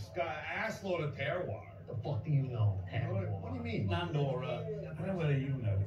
got an assload of terroir. The fuck do you know? What do you mean? Nandor, I don't know whether you know this.